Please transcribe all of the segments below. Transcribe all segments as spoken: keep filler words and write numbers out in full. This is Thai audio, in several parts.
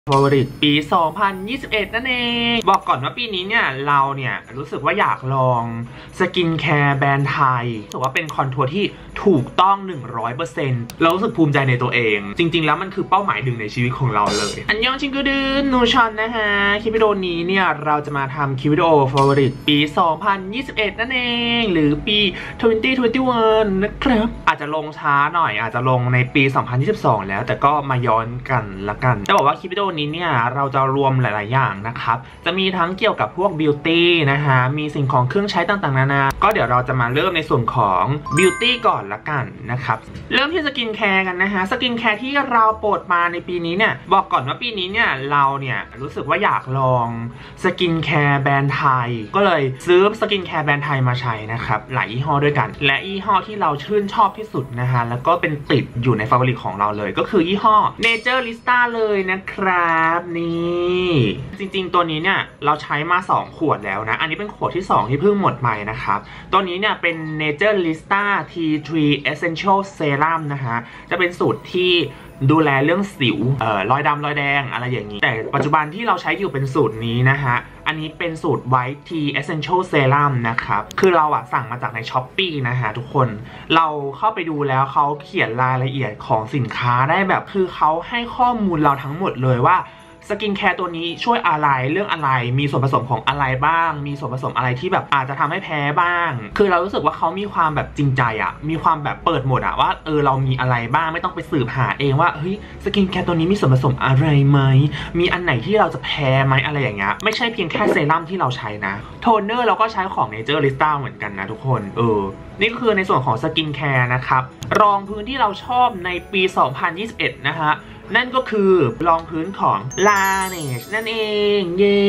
Favorite ปี สองพันยี่สิบเอ็ด นั่นเองบอกก่อนว่าปีนี้เนี่ยเราเนี่ยรู้สึกว่าอยากลองสกินแคร์แบรนด์ไทยรู้สึกว่าเป็นคอนทัวร์ที่ถูกต้อง หนึ่งร้อยเปอร์เซ็นต์ เรารู้สึกภูมิใจในตัวเองจริงๆแล้วมันคือเป้าหมายหนึ่งในชีวิตของเราเลยอันยองชิงกูดืนนูชอนนะฮะคลิปวิดีโอนี้เนี่ยเราจะมาทำคลิปวิดีโอ Favorite ปี สองพันยี่สิบเอ็ด นั่นเองหรือปี สองพันยี่สิบเอ็ด นะครับอาจจะลงช้าหน่อยอาจจะลงในปี สองพันยี่สิบสอง แล้วแต่ก็มาย้อนกันละกันจะบอกว่าคลิปวิดีโอนี้เนี่ยเราจะรวมหลายๆอย่างนะครับจะมีทั้งเกี่ยวกับพวกบิวตี้นะฮะมีสิ่งของเครื่องใช้ต่างๆนานาก็เดี๋ยวเราจะมาเริ่มในส่วนของบิวตี้ก่อนละกันนะครับเริ่มที่สกินแคร์กันนะฮะสกินแคร์ที่เราโปรดมาในปีนี้เนี่ยบอกก่อนว่าปีนี้เนี่ยเราเนี่ยรู้สึกว่าอยากลองสกินแคร์แบรนด์ไทยก็เลยซื้อสกินแคร์แบรนด์ไทยมาใช้นะครับหลายยี่ห้อด้วยกันและยี่ห้อที่เราชื่นชอบที่สุดนะฮะแล้วก็เป็นติดอยู่ในฟาฟอริตของเราเลยก็คือยี่ห้อ Naturalista เลยนะครับนี่จริงๆตัวนี้เนี่ยเราใช้มาสองขวดแล้วนะอันนี้เป็นขวดที่สองที่เพิ่งหมดไปนะครับตัวนี้เนี่ยเป็น Naturalista ที ทรี Essential Serum นะฮะจะเป็นสูตรที่ดูแลเรื่องสิวเอ่อรอยดำรอยแดงอะไรอย่างนี้แต่ปัจจุบันที่เราใช้อยู่เป็นสูตรนี้นะฮะอันนี้เป็นสูตร White Tea Essential Serum นะครับคือเราอะสั่งมาจากใน Shopee นะฮะทุกคนเราเข้าไปดูแล้วเขาเขียนรายละเอียดของสินค้าได้แบบคือเขาให้ข้อมูลเราทั้งหมดเลยว่าสกินแคร์ตัวนี้ช่วยอะไรเรื่องอะไรมีส่วนผสมของอะไรบ้างมีส่วนผสมอะไรที่แบบอาจจะทำให้แพ้บ้างคือเรารู้สึกว่าเขามีความแบบจริงใจอะมีความแบบเปิดหมดอะว่าเออเรามีอะไรบ้างไม่ต้องไปสืบหาเองว่าเฮ้ยสกินแคร์ตัวนี้มีส่วนผสมอะไรไหมมีอันไหนที่เราจะแพ้ไหมอะไรอย่างเงี้ยไม่ใช่เพียงแค่เซรั่มที่เราใช้นะโทนเนอร์เราก็ใช้ของ Naturalista เหมือนกันนะทุกคนเออนี่ก็คือในส่วนของสกินแคร์นะครับรองพื้นที่เราชอบในปี สองพันยี่สิบเอ็ด นะฮะนั่นก็คือรองพื้นของ Laneige นั่นเองเย้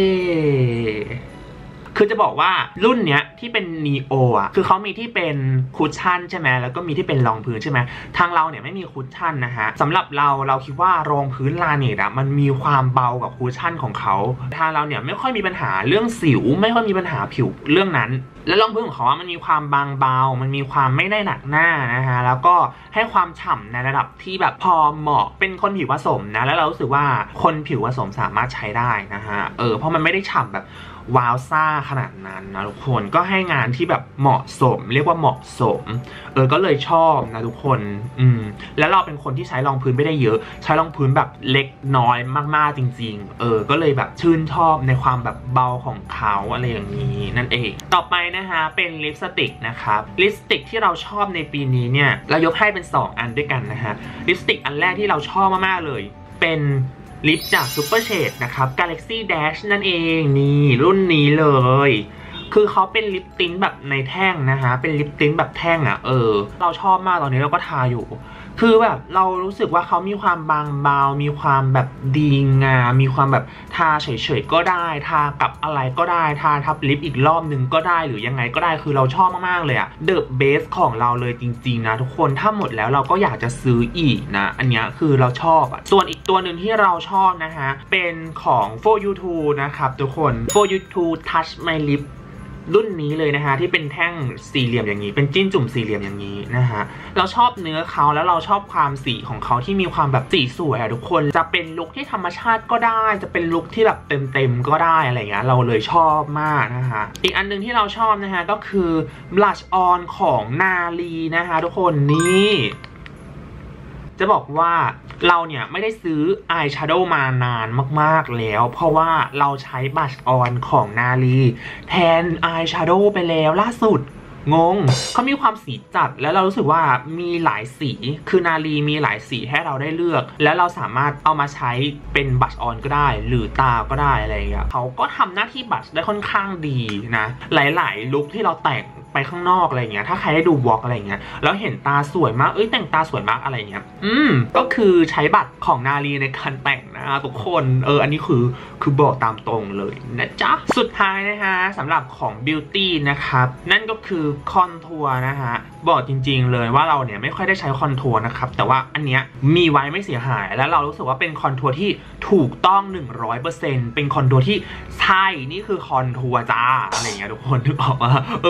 คือจะบอกว่ารุ่นเนี้ยที่เป็น Neo อ่ะคือเขามีที่เป็นคุชชั่นใช่ไหมแล้วก็มีที่เป็นรองพื้นใช่ไหมทางเราเนี่ยไม่มีคุชชั่นนะฮะสำหรับเราเราคิดว่ารองพื้น Laneige อ่ะมันมีความเบากับคุชชั่นของเขาทางเราเนี่ยไม่ค่อยมีปัญหาเรื่องสิวไม่ค่อยมีปัญหาผิวเรื่องนั้นและรองพื้นของเขาอ่ะมันมีความบางเบามันมีความไม่ได้หนักหน้านะฮะแล้วก็ให้ความฉ่ำในระดับที่แบบพอเหมาะเป็นคนผิวผสมนะแล้วเรารู้สึกว่าคนผิวผสมสามารถใช้ได้นะฮะเออเพราะมันไม่ได้ฉ่ำแบบวาวซ่าขนาดนั้นนะทุกคนก็ให้งานที่แบบเหมาะสมเรียกว่าเหมาะสมเออก็เลยชอบนะทุกคนอืมแล้วเราเป็นคนที่ใช้รองพื้นไม่ได้เยอะใช้รองพื้นแบบเล็กน้อยมากๆจริงๆเออก็เลยแบบชื่นชอบในความแบบเบาของเขาอะไรอย่างนี้นั่นเองต่อไปนะฮะเป็นลิปสติกนะครับลิปสติกที่เราชอบในปีนี้เนี่ยเรายกให้เป็นสองอันด้วยกันนะฮะลิปสติกอันแรกที่เราชอบมากๆเลยเป็นลิปจาก Super Shade นะครับ Galaxy Dash นั่นเองนี่รุ่นนี้เลยคือเขาเป็นลิปติ้นแบบในแท่งนะฮะเป็นลิปติ้นแบบแท่งอ่ะเออเราชอบมากตอนนี้เราก็ทาอยู่คือแบบเรารู้สึกว่าเขามีความบางเบามีความแบบดีงามมีความแบบทาเฉยๆก็ได้ทากับอะไรก็ได้ทาทับลิปอีกรอบนึงก็ได้หรือยังไงก็ได้คือเราชอบมากๆเลยอะเดอะเบสของเราเลยจริงๆนะทุกคนถ้าหมดแล้วเราก็อยากจะซื้ออีกนะอันนี้คือเราชอบอะส่วนอีกตัวหนึ่งที่เราชอบนะฮะเป็นของ โฟร์ ยู ทู นะครับทุกคน โฟร์ ยู ทู Touch My Lipรุ่นนี้เลยนะฮะที่เป็นแท่งสี่เหลี่ยมอย่างนี้เป็นจิ้นจุ่มสี่เหลี่ยมอย่างนี้นะฮะเราชอบเนื้อเขาแล้วเราชอบความสีของเขาที่มีความแบบสีสวยอะทุกคนจะเป็นลุคที่ธรรมชาติก็ได้จะเป็นลุคที่แบบเต็มๆก็ได้อะไรเงี้ยเราเลยชอบมากนะฮะอีกอันนึงที่เราชอบนะฮะก็คือ blush on ของนาลีนะฮะทุกคนนี่จะบอกว่าเราเนี่ยไม่ได้ซื้ออายแชโดว์มานานมากๆแล้วเพราะว่าเราใช้บัชออนของนาลีแทนอายแชโดว์ไปแล้วล่าสุดงงเขามีความสีจัดแล้วเรารู้สึกว่ามีหลายสีคือนาลีมีหลายสีให้เราได้เลือกแล้วเราสามารถเอามาใช้เป็นบัชออนก็ได้หรือตาก็ได้อะไรอย่างเงี้ยเขาก็ทำหน้าที่บัชได้ค่อนข้างดีนะหลายๆลุคที่เราแต่งไปข้างนอกอะไรเงี้ยถ้าใครได้ดูวอล์กอะไรเงี้ยแล้วเห็นตาสวยมากเอ้ยแต่งตาสวยมากอะไรเงี้ยอืมก็คือใช้บัตรของนาลีในการแต่งนะทุกคนเอออันนี้คือคือบอกตามตรงเลยนะจ๊ะสุดท้ายนะฮะสำหรับของบิวตี้นะครับนั่นก็คือคอนทัวร์นะฮะบอกจริงๆเลยว่าเราเนี่ยไม่ค่อยได้ใช้คอนทัวร์นะครับแต่ว่าอันเนี้ยมีไว้ไม่เสียหายแล้วเรารู้สึกว่าเป็นคอนทัวร์ที่ถูกต้อง หนึ่งร้อยเปอร์เซ็นต์ เป็นคอนทัวร์ที่ใช่นี่คือคอนทัวร์จ้าอะไรเงี้ยทุกคนนึกออกมาเออมันต้องพูดอย่าง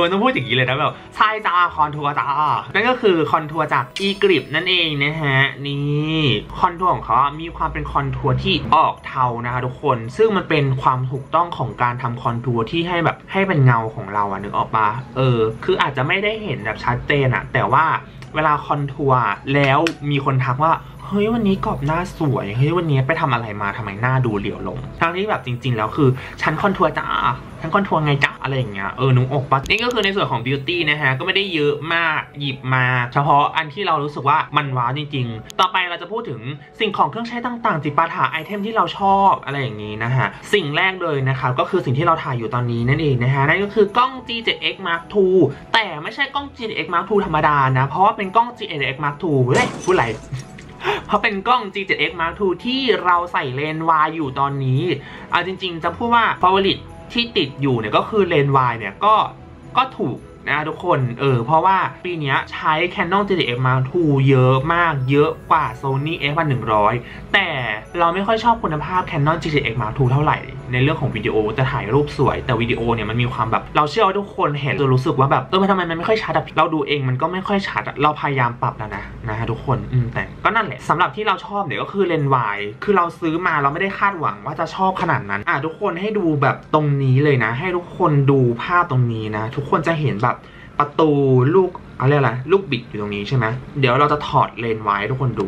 นี้เลยนะแบบใช่จ้าคอนทัวร์จ้านั่นก็คือคอนทัวร์จากอีกริปนั่นเองนะฮะนี่คอนทัวร์ของเขามีความเป็นคอนทัวร์ที่ออกเทานะคะทุกคนซึ่งมันเป็นความถูกต้องของการทำคอนทัวร์ที่ให้แบบให้เป็นเงาของเราอะนึกออกปะเออคืออาจจะไม่ได้เห็นแบบชัดเจนอะแต่ว่าเวลาคอนทัวร์แล้วมีคนทักว่าเฮ้ยวันนี้กรอบหน้าสวยเฮ้ยวันนี้ไปทำอะไรมาทำไมหน้าดูเหลียวลงทั้งที่แบบจริงๆแล้วคือฉันคอนทัวร์จ้าฉันคอนทัวร์ไงจ้าอะไรอย่างเงี้ยเออนุ้งอกปะนี่ก็คือในส่วนของบิวตี้นะฮะก็ไม่ได้เยอะมากหยิบมาเฉพาะอันที่เรารู้สึกว่ามันว้าวจริงๆต่อไปเราจะพูดถึงสิ่งของเครื่องใช้ต่างๆจิปาถะไอเทมที่เราชอบอะไรอย่างนี้นะฮะสิ่งแรกเลยนะคะก็คือสิ่งที่เราถ่ายอยู่ตอนนี้นั่นเองนะฮะนั่นก็คือกล้อง จี เจ็ด เอ็กซ์ มาร์ค ทู แต่ไม่ใช่กล้อง จี เจ็ด เอ็กซ์ มาร์ค ทู ธรรมดานะเพราะว่าเป็นกล้อง จี เจ็ด เอ็กซ์ มาร์ค ทู เฮ้ยพูดไรเพราะเป็นกล้อง จี เจ็ด เอ็กซ์ มาร์ค ทู ที่เราใส่เลนส์วายอยู่ตอนนี้เอาจริงๆจะพูดว่า favorite ที่ติดอยู่เนี่ยก็คือเลนส์วายเนี่ยก็ก็ถูกนะทุกคนเออเพราะว่าปีนี้ใช้ Canon จี เจ็ด เอ็กซ์ มาร์ค ทู เยอะมากเยอะกว่า Sony เอฟ หนึ่งร้อย แต่เราไม่ค่อยชอบคุณภาพ Canon จี เจ็ด เอ็กซ์ มาร์ค ทู เท่าไหร่ในเรื่องของวิดีโอจะถ่ายรูปสวยแต่วิดีโอเนี่ยมันมีความแบบเราเชื่อว่าทุกคนเห็นจะรู้สึกว่าแบบเออทำไมมันไม่ค่อยชัดอะเราดูเองมันก็ไม่ค่อยชัดเราพยายามปรับแล้วนะนะฮะทุกคนอืมแต่ก็นั่นแหละสำหรับที่เราชอบเนี่ยก็คือเลนส์วายคือเราซื้อมาเราไม่ได้คาดหวังว่าจะชอบขนาดนั้นอ่ะทุกคนให้ดูแบบตรงนี้เลยนะให้ทุกคนดูภาพตรงนี้นะทุกคนจะเห็นแบบประตูลูกอะไรอะไรลูกบิดอยู่ตรงนี้ใช่ไหมเดี๋ยวเราจะถอดเลนส์ไว้ทุกคนดู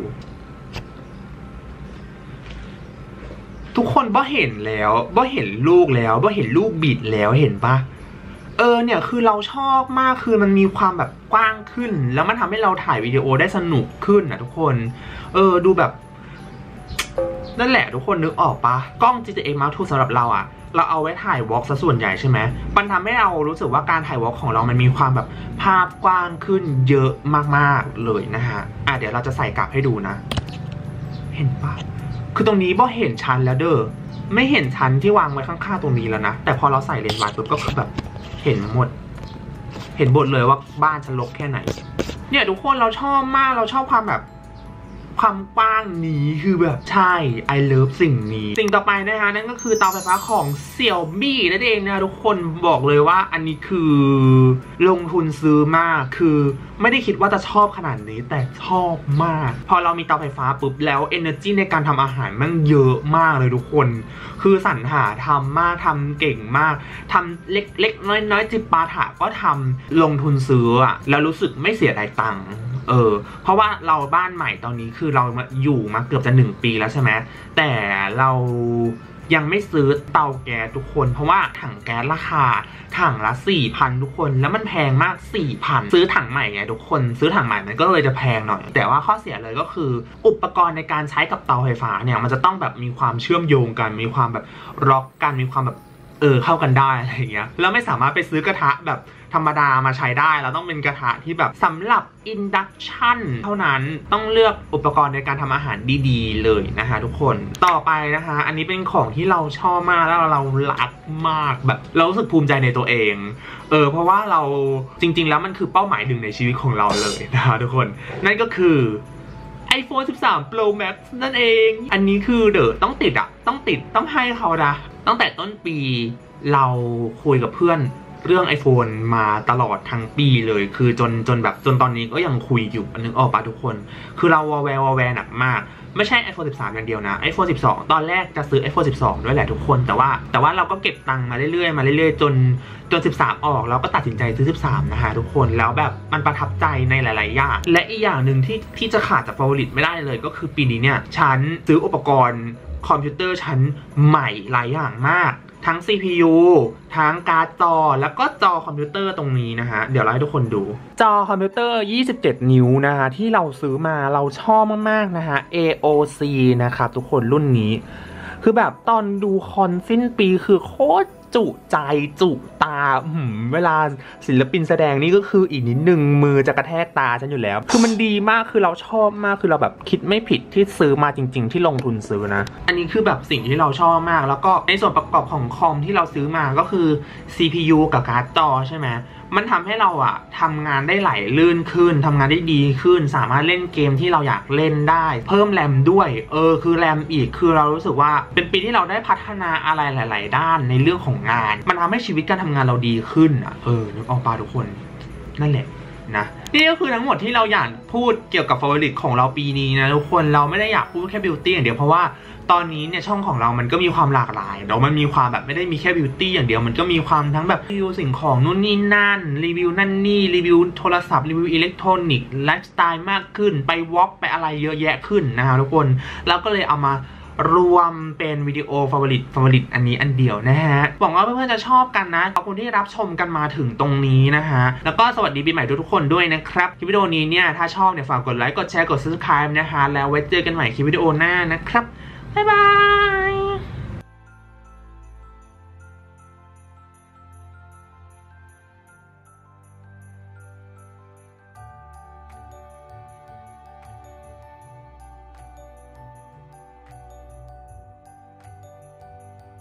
ทุกคนบ่เห็นแล้วบ่เห็นลูกแล้วบ่เห็นลูกบิดแล้วเห็นปะเออเนี่ยคือเราชอบมากคือมันมีความแบบกว้างขึ้นแล้วมันทำให้เราถ่ายวิดีโอได้สนุกขึ้นนะทุกคนเออดูแบบนั่นแหละทุกคนนึกออกปะกล้อง จี เจ็ด เอ็กซ์ มาร์ค ทู สำหรับเราอะเราเอาไว้ถ่ายวอล์กซะส่วนใหญ่ใช่ไหมมันทำให้เรารู้สึกว่าการถ่ายวอล์กของเรามันมีความแบบภาพกว้างขึ้นเยอะมากๆเลยนะฮะอ่ะเดี๋ยวเราจะใส่กลับให้ดูนะเห็นปะคือตรงนี้บ่เห็นชั้นแล้วเด้อไม่เห็นชั้นที่วางไว้ข้างๆตรงนี้แล้วนะแต่พอเราใส่เลนส์วายปุ๊บก็คือแบบเห็นหมดเห็นหมดเลยว่าบ้านจะรกแค่ไหนเนี่ยทุกคนเราชอบมากเราชอบความแบบความกว้างนี้คือแบบใช่ I love สิ่งนี้สิ่งต่อไปนะฮะนั่นก็คือเตาไฟฟ้าของ Xiaomi นั่นเองนะทุกคนบอกเลยว่าอันนี้คือลงทุนซื้อมากคือไม่ได้คิดว่าจะชอบขนาดนี้แต่ชอบมากพอเรามีเตาไฟฟ้าปุ๊บแล้ว energy ในการทำอาหารมันเยอะมากเลยทุกคนคือสรรหาทำมากทำเก่งมากทำเล็กๆน้อยๆจิปาถะก็ทำลงทุนซื้ออะแล้วรู้สึกไม่เสียดายตังค์เออเพราะว่าเราบ้านใหม่ตอนนี้คือเราอยู่มาเกือบจะหนึ่งปีแล้วใช่ไหมแต่เรายังไม่ซื้อเตาแก๊สทุกคนเพราะว่าถังแก๊สราคาถังละ สี่พัน ทุกคนแล้วมันแพงมาก สี่พัน ซื้อถังใหม่ไงทุกคนซื้อถังใหม่มันก็เลยจะแพงหน่อยแต่ว่าข้อเสียเลยก็คืออุปกรณ์ในการใช้กับเตาไฟฟ้าเนี่ยมันจะต้องแบบมีความเชื่อมโยงกันมีความแบบล็อกกันมีความแบบเออเข้ากันได้อะไรอย่างเงี้ยแล้วไม่สามารถไปซื้อกระทะแบบธรรมดามาใช้ได้เราต้องเป็นกระทะที่แบบสำหรับอินดักชันเท่านั้นต้องเลือกอุปกรณ์ในการทำอาหารดีๆเลยนะคะทุกคนต่อไปนะคะอันนี้เป็นของที่เราชอบมากแล้วเรารักมากแบบเรารู้สึกภูมิใจในตัวเองเออเพราะว่าเราจริงๆแล้วมันคือเป้าหมายหนึ่งในชีวิตของเราเลยนะคะทุกคนนั่นก็คือ ไอโฟน สิบสาม Pro Max นั่นเองอันนี้คือเดอะต้องติดอะต้องติดต้องให้เขานะตั้งแต่ต้นปีเราคุยกับเพื่อนเรื่อง iPhone มาตลอดทั้งปีเลยคือจนจนแบบจนตอนนี้ก็ยังคุยอยู่นึกออกปะทุกคนคือเราวอแวร์วอแวร์หนักมากไม่ใช่ ไอโฟน สิบสาม อย่างเดียวนะ ไอโฟน สิบสอง ตอนแรกจะซื้อ ไอโฟน สิบสอง ด้วยแหละทุกคนแต่ว่าแต่ว่าเราก็เก็บตังค์มาเรื่อยๆมาเรื่อยๆจนจนสิบสามออกเราก็ตัดสินใจซื้อสิบสามนะฮะทุกคนแล้วแบบมันประทับใจในหลายๆอย่างและอีกอย่างหนึ่งที่ที่จะขาดจาก favorite ไม่ได้เลยก็คือปีนี้เนี่ยฉันซื้ออุปกรณ์คอมพิวเตอร์ชั้นใหม่หลายอย่างมากทั้ง ซี พี ยู ทั้งการ์ดจอแล้วก็จอคอมพิวเตอร์ตรงนี้นะฮะเดี๋ยวเราให้ทุกคนดูจอคอมพิวเตอร์ยี่สิบเจ็ดนิ้วนะฮะที่เราซื้อมาเราชอบมากๆนะฮะ เอ โอ ซี นะครับทุกคนรุ่นนี้คือแบบตอนดูคอนสิ้นปีคือโคตรจุใจจุตาเวลาศิลปินแสดงนี่ก็คืออีกนิดนึงมือจะกระแทกตาฉันอยู่แล้วคือมันดีมากคือเราชอบมากคือเราแบบคิดไม่ผิดที่ซื้อมาจริงๆที่ลงทุนซื้อนะอันนี้คือแบบสิ่งที่เราชอบมากแล้วก็ในส่วนประกอบของคอมที่เราซื้อมาก็คือ ซี พี ยู กับการ์ดจอใช่ไหมมันทำให้เราอะทำงานได้ไหลลื่นขึ้นทำงานได้ดีขึ้นสามารถเล่นเกมที่เราอยากเล่นได้เพิ่มแรมด้วยเออคือแรมอีกคือเรารู้สึกว่าเป็นปีที่เราได้พัฒนาอะไรหลายๆด้านในเรื่องของงานมันทำให้ชีวิตการทำงานเราดีขึ้นอะเออนึกออกปะทุกคนนั่นแหละนะนี่ก็คือทั้งหมดที่เราอยากพูดเกี่ยวกับ Favorite ของเราปีนี้นะทุกคนเราไม่ได้อยากพูดแค่ Beauty อย่างเดียวเพราะว่าตอนนี้เนี่ยช่องของเรามันก็มีความหลากหลายเนาะมันมีความแบบไม่ได้มีแค่ Beauty อย่างเดียวมันก็มีความทั้งแบบรีวิวสิ่งของนู่นนี่นั่นรีวิวนั่นนี่รีวิวโทรศัพท์รีวิวอิเล็กทรอนิกส์ไลฟ์สไตล์มากขึ้นไปวอล์กไปอะไรเยอะแยะขึ้นนะคะทุกคนเราก็เลยเอามารวมเป็นวิดีโอ Favorite Favorite อันนี้อันเดียวนะฮะหวังว่าเพื่อนๆจะชอบกันนะขอบคุณที่รับชมกันมาถึงตรงนี้นะฮะแล้วก็สวัสดีปีใหม่ทุกๆคนด้วยนะครับคลิปวิดีโอนี้เนี่ยถ้าชอบเนี่ยฝากกดไลค์กดแชร์กด Subscribe นะคะแล้วไว้เจอกันใหม่คลิปวิดีโอหน้านะครับบ๊ายบาย